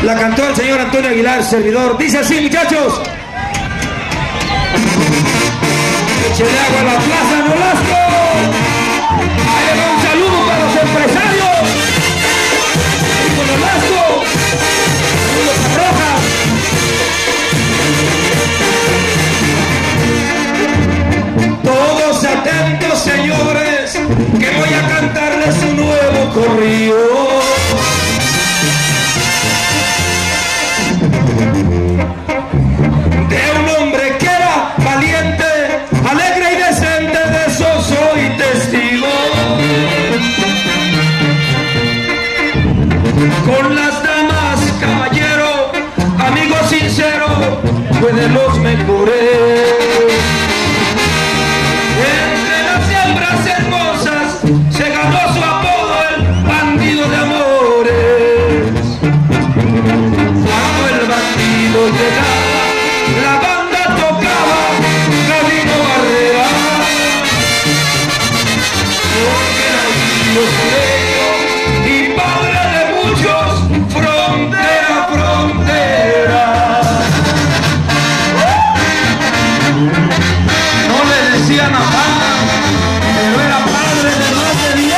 La cantó el señor Antonio Aguilar, servidor. Dice así, muchachos. Échale agua a la plaza Nolasco. Ahí le va un saludo para los empresarios. Y con Nolasco. Saludos a Rojas. Todos atentos, señores, que voy a cantarles un nuevo corrido. De un hombre que era valiente, alegre y decente, de eso soy testigo. Con las damas, caballero, amigo sincero, fue de los mejores. Entre las hembras hermosas se ganó su apodo, el bandido de amores. Cuando el bandido llegaba, la banda tocaba Gabino Barrera, porque era indio sureño y padre de muchos, frontera a frontera. No le decían a banda, pero era padre de más de 10.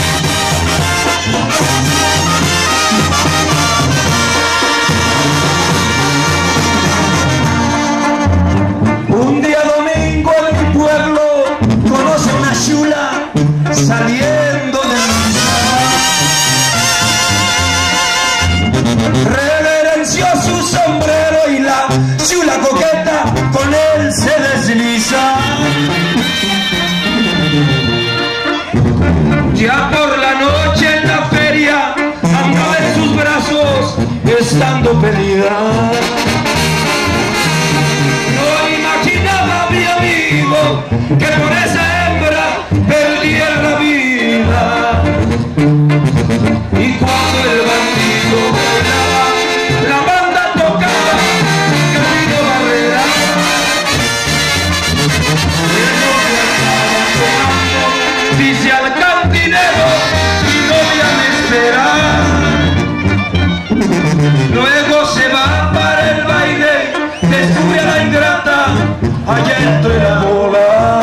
Un día domingo en mi pueblo conoce una chula saliendo de misa. Reverenció su sombrero y la chula coqueta con él se desliza. Ya por la noche en la feria andaba en sus brazos estando pedida. Que por esa hembra perdiera la vida. Y cuando el bandido bailaba, la banda tocaba Gabino Barrera. Él no estaba tomando, dice al cantinero, mi novia me espera. Luego se va para el baile, descubre a la ingrata allá entre la bola.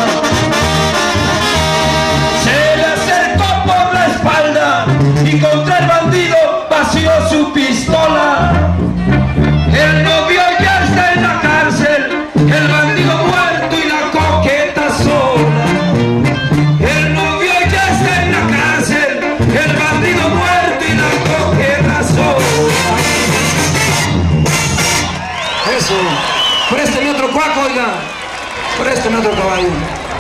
Se le acercó por la espalda y contra el bandido vació su pistola. El novio ya está en la cárcel, el bandido muerto y la coqueta sola. El novio ya está en la cárcel, el bandido muerto y la coqueta sola. Eso. Présteme otro cuaco, oiga. Présteme otro caballo.